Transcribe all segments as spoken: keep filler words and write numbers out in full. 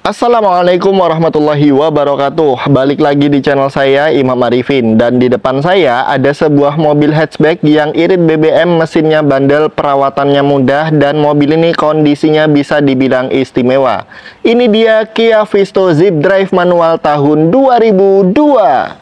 Assalamualaikum warahmatullahi wabarakatuh. Balik lagi di channel saya, Imam Arifin. Dan di depan saya ada sebuah mobil hatchback yang irit B B M, mesinnya bandel, perawatannya mudah, dan mobil ini kondisinya bisa dibilang istimewa. Ini dia Kia Visto Zip Drive manual tahun dua ribu dua.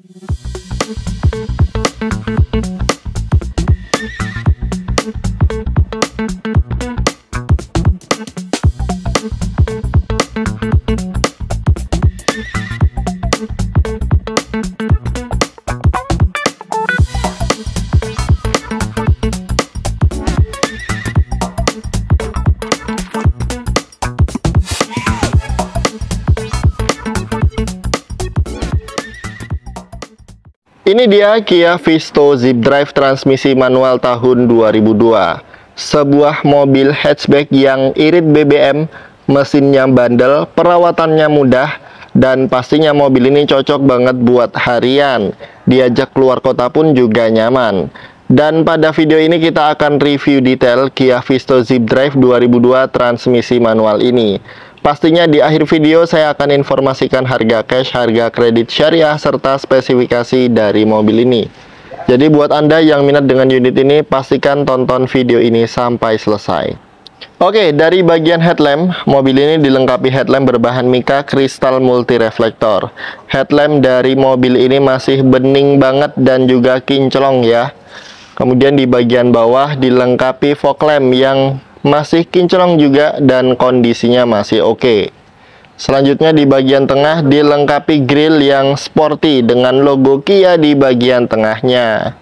Ini dia Kia Visto Zip Drive transmisi manual tahun dua ribu dua. Sebuah mobil hatchback yang irit B B M, mesinnya bandel, perawatannya mudah, dan pastinya mobil ini cocok banget buat harian. Diajak keluar kota pun juga nyaman. Dan pada video ini kita akan review detail Kia Visto Zip Drive dua ribu dua transmisi manual ini. Pastinya di akhir video saya akan informasikan harga cash, harga kredit syariah, serta spesifikasi dari mobil ini. Jadi buat Anda yang minat dengan unit ini, pastikan tonton video ini sampai selesai. Oke, dari bagian headlamp, mobil ini dilengkapi headlamp berbahan mika kristal multi reflektor. Headlamp dari mobil ini masih bening banget dan juga kinclong ya. Kemudian di bagian bawah dilengkapi fog lamp yang masih kinclong juga dan kondisinya masih oke. Selanjutnya di bagian tengah dilengkapi grill yang sporty dengan logo Kia di bagian tengahnya.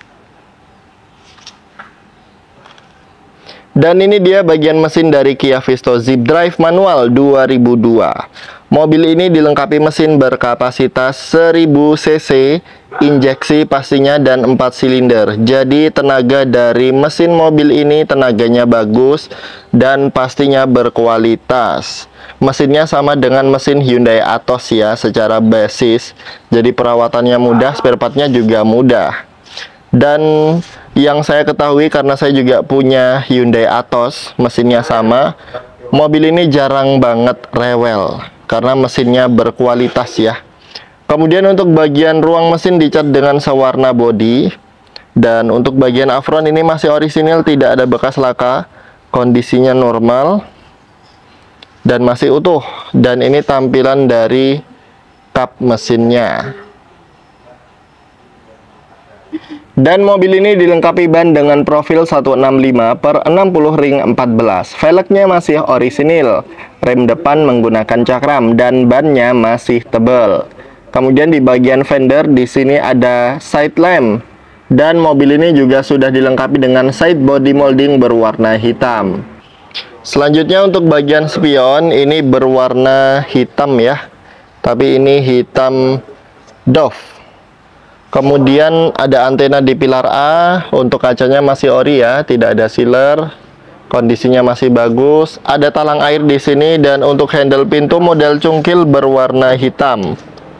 Dan ini dia bagian mesin dari Kia Visto Zip Drive manual dua ribu dua. Mobil ini dilengkapi mesin berkapasitas seribu cc, injeksi pastinya, dan empat silinder. Jadi tenaga dari mesin mobil ini tenaganya bagus dan pastinya berkualitas. Mesinnya sama dengan mesin Hyundai Atos ya secara basis. Jadi perawatannya mudah, spare partnya juga mudah. Dan yang saya ketahui karena saya juga punya Hyundai Atos, mesinnya sama, mobil ini jarang banget rewel karena mesinnya berkualitas ya. Kemudian untuk bagian ruang mesin dicat dengan sewarna bodi. Dan untuk bagian afron ini masih orisinil, tidak ada bekas laka, kondisinya normal dan masih utuh. Dan ini tampilan dari kap mesinnya. Dan mobil ini dilengkapi ban dengan profil seratus enam puluh lima per enam puluh ring empat belas. Velgnya masih orisinil, rem depan menggunakan cakram, dan bannya masih tebal. Kemudian di bagian fender di sini ada side lamp, dan mobil ini juga sudah dilengkapi dengan side body molding berwarna hitam. Selanjutnya untuk bagian spion ini berwarna hitam ya, tapi ini hitam doff. Kemudian ada antena di pilar A, untuk kacanya masih ori ya, tidak ada sealer, kondisinya masih bagus. Ada talang air di sini, dan untuk handle pintu model cungkil berwarna hitam.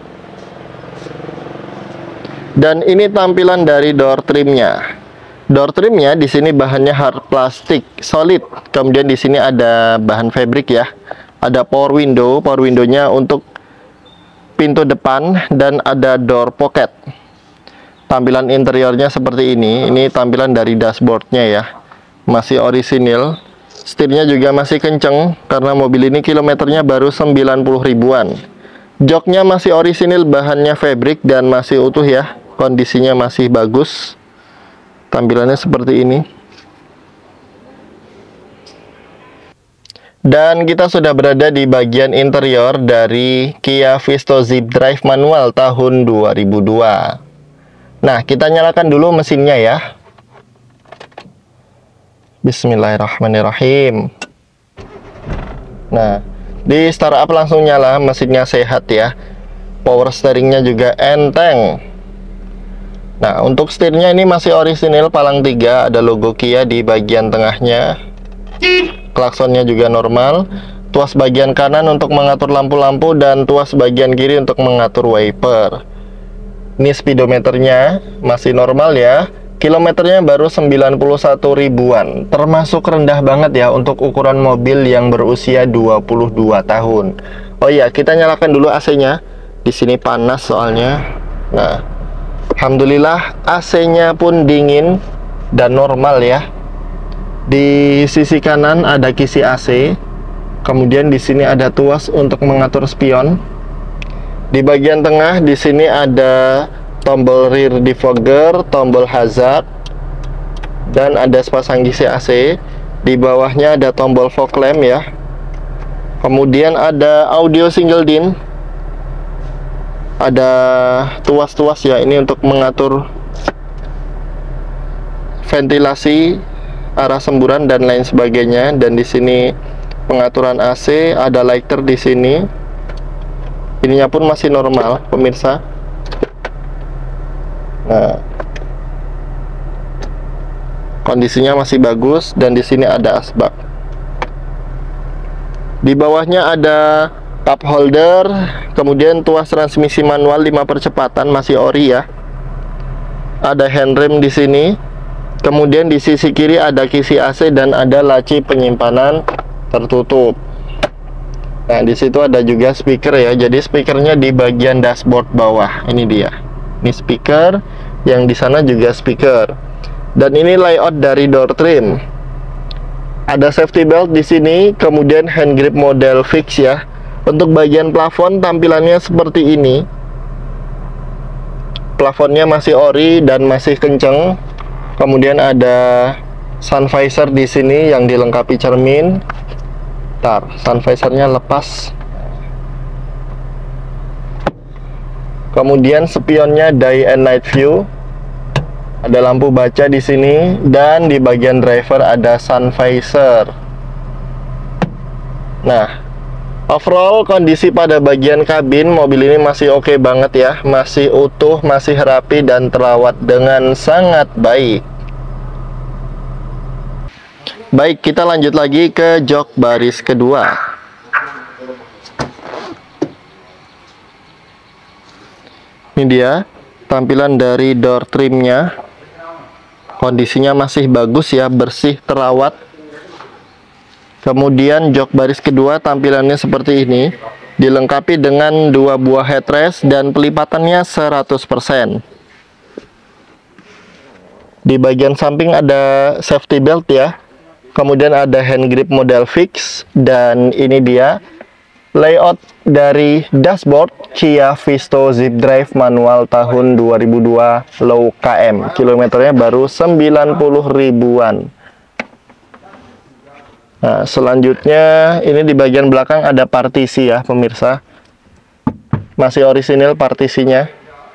Dan ini tampilan dari door trimnya. Door trimnya di sini bahannya hard plastik solid. Kemudian di sini ada bahan fabric ya. Ada power window, power windownya untuk pintu depan, dan ada door pocket. Tampilan interiornya seperti ini. Ini tampilan dari dashboardnya ya, masih orisinil. Setirnya juga masih kenceng karena mobil ini kilometernya baru sembilan puluh ribuan. Joknya masih orisinil, bahannya fabric dan masih utuh ya, kondisinya masih bagus. Tampilannya seperti ini. Dan kita sudah berada di bagian interior dari Kia Visto Zip Drive manual tahun dua ribu dua. Nah, kita nyalakan dulu mesinnya ya. Bismillahirrahmanirrahim. Nah, di startup langsung nyala, mesinnya sehat ya. Power steeringnya juga enteng. Nah, untuk setirnya ini masih orisinil, palang tiga, ada logo Kia di bagian tengahnya. Klaksonnya juga normal. Tuas bagian kanan untuk mengatur lampu-lampu, dan tuas bagian kiri untuk mengatur wiper. Ini speedometernya masih normal ya. Kilometernya baru sembilan puluh satu ribuan, termasuk rendah banget ya untuk ukuran mobil yang berusia dua puluh dua tahun. Oh iya, kita nyalakan dulu A C-nya. Di sini panas soalnya. Nah, alhamdulillah A C-nya pun dingin dan normal ya. Di sisi kanan ada kisi A C. Kemudian di sini ada tuas untuk mengatur spion. Di bagian tengah di sini ada tombol rear defogger, tombol hazard, dan ada sepasang kisi A C. Di bawahnya ada tombol fog lamp ya. Kemudian ada audio single din. Ada tuas-tuas ya, ini untuk mengatur ventilasi, arah semburan dan lain sebagainya. Dan di sini pengaturan A C, ada lighter di sini. Ininya pun masih normal, pemirsa. Nah, kondisinya masih bagus dan di sini ada asbak. Di bawahnya ada cup holder, kemudian tuas transmisi manual lima percepatan masih ori ya. Ada handrem di sini. Kemudian di sisi kiri ada kisi A C dan ada laci penyimpanan tertutup. Nah, di situ ada juga speaker ya. Jadi speakernya di bagian dashboard bawah. Ini dia. Ini speaker, yang di sana juga speaker. Dan ini layout dari door trim. Ada safety belt di sini, kemudian hand grip model fix ya. Untuk bagian plafon tampilannya seperti ini. Plafonnya masih ori dan masih kenceng. Kemudian ada sun visor di sini yang dilengkapi cermin. Ntar, sun visornya lepas. Kemudian spionnya day and night view. Ada lampu baca di sini dan di bagian driver ada sun visor. Nah, overall kondisi pada bagian kabin mobil ini masih oke banget ya, masih utuh, masih rapi dan terawat dengan sangat baik. Baik, kita lanjut lagi ke jok baris kedua. Ini dia tampilan dari door trimnya. Kondisinya masih bagus ya, bersih, terawat. Kemudian jok baris kedua tampilannya seperti ini, dilengkapi dengan dua buah headrest dan pelipatannya seratus persen. Di bagian samping ada safety belt ya. Kemudian ada hand grip model fix. Dan ini dia layout dari dashboard Kia Visto Zip Drive manual tahun dua ribu dua low K M. Kilometernya baru sembilan puluh ribuan. Nah, selanjutnya ini di bagian belakang ada partisi ya, pemirsa. Masih orisinil partisinya.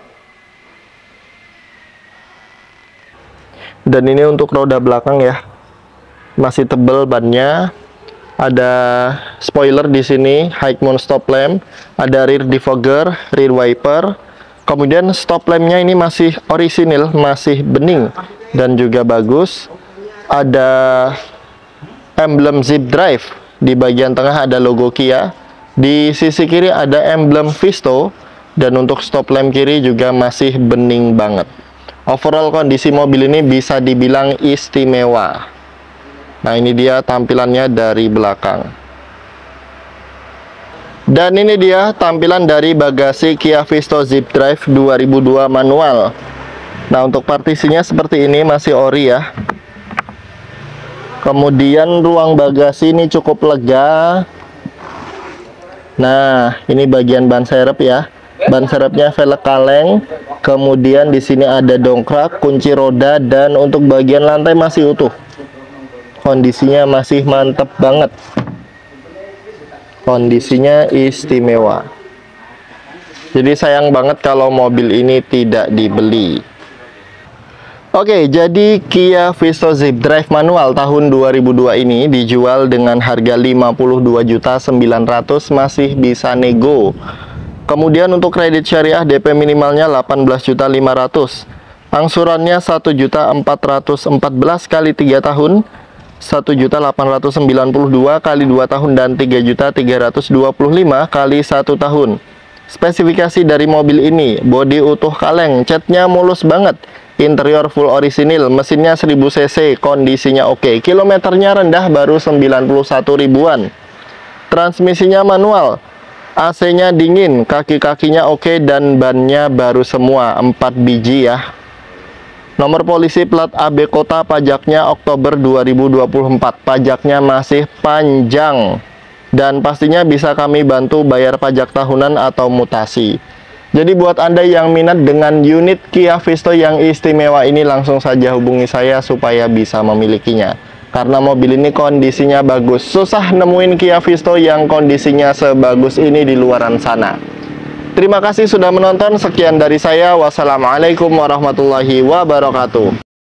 Dan ini untuk roda belakang ya. Masih tebal bannya. Ada spoiler di sini, high mount stop lamp, ada rear defogger, rear wiper. Kemudian stop lampnya ini masih orisinil, masih bening dan juga bagus. Ada emblem Zip Drive. Di bagian tengah ada logo Kia. Di sisi kiri ada emblem Visto. Dan untuk stop lamp kiri juga masih bening banget. Overall kondisi mobil ini bisa dibilang istimewa. Nah, ini dia tampilannya dari belakang. Dan ini dia tampilan dari bagasi Kia Visto Zip Drive dua ribu dua manual. Nah, untuk partisinya seperti ini, masih ori ya. Kemudian ruang bagasi ini cukup lega. Nah, ini bagian ban serep ya. Ban serepnya velg kaleng. Kemudian di sini ada dongkrak, kunci roda, dan untuk bagian lantai masih utuh. Kondisinya masih mantep banget. Kondisinya istimewa. Jadi sayang banget kalau mobil ini tidak dibeli. Oke, jadi Kia Visto Zip Drive manual tahun dua ribu dua ini dijual dengan harga lima puluh dua juta sembilan ratus ribu, masih bisa nego. Kemudian untuk kredit syariah D P minimalnya delapan belas juta lima ratus ribu. Angsurannya satu juta empat ratus empat belas kali tiga tahun. satu juta delapan ratus sembilan puluh dua kali dua tahun dan tiga juta tiga ratus dua puluh lima kali satu tahun. Spesifikasi dari mobil ini, bodi utuh kaleng, catnya mulus banget. Interior full orisinil, mesinnya seribu cc, kondisinya oke. Kilometernya rendah, baru sembilan puluh satu ribuan. Transmisinya manual, A C-nya dingin, kaki-kakinya oke, dan bannya baru semua, empat biji ya. Nomor polisi plat A B kota, pajaknya Oktober dua ribu dua puluh empat. Pajaknya masih panjang. Dan pastinya bisa kami bantu bayar pajak tahunan atau mutasi. Jadi buat Anda yang minat dengan unit Kia Visto yang istimewa ini, langsung saja hubungi saya supaya bisa memilikinya. Karena mobil ini kondisinya bagus. Susah nemuin Kia Visto yang kondisinya sebagus ini di luaran sana. Terima kasih sudah menonton. Sekian dari saya. Wassalamualaikum warahmatullahi wabarakatuh.